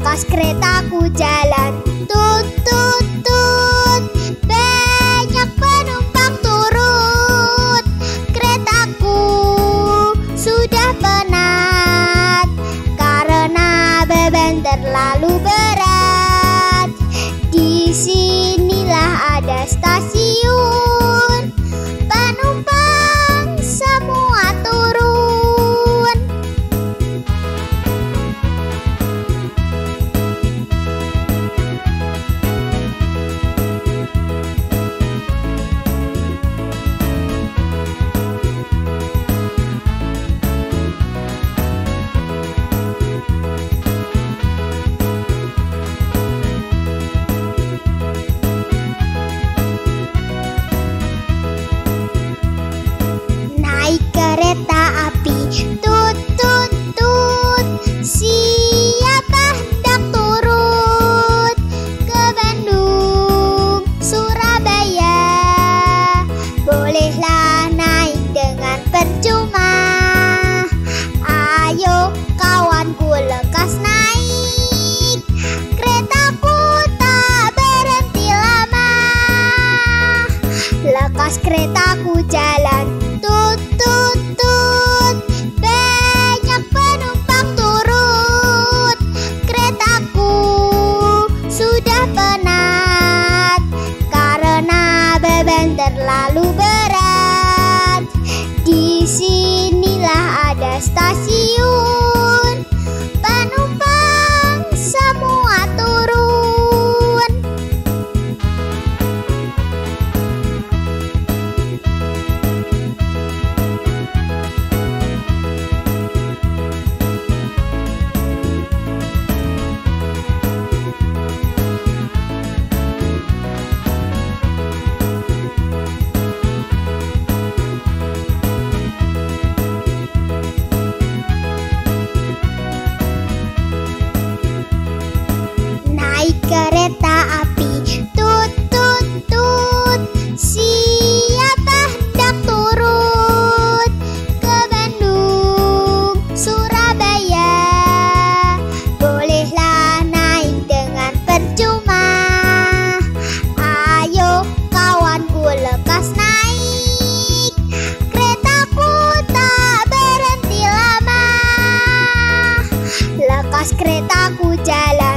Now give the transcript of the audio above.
Lekas keretaku jalan, tut tut tut. Banyak penumpang turut. Keretaku sudah penat karena beban terlalu berat. Disinilah ada stasiun, penumpang semua turun. Naik kereta api, tut tut tut. Siapa hendak turut ke Bandung, Surabaya? Bolehlah naik dengan percuma. Ayo kawanku, lekas naik. Keretaku tak berhenti lama. Lekas keretaku jalan, tut tut tut. Banyak penumpang turut. Keretaku sudah penat karena beban terlalu berat. Disinilah ada stasiun, penumpang semua turun. Naik kereta api, tut tut tut. Siapa hendak turut ke Bandung, Surabaya? Bolehlah naik dengan percuma. Ayo kawanku, lekas naik. Keretaku tak berhenti lama. Lekas keretaku jalan,